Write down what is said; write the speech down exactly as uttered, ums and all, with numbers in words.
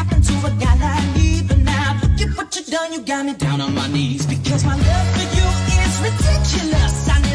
happened to a guy like me? But now look at what you done, you got me down on my knees. Because my love for you is ridiculous. I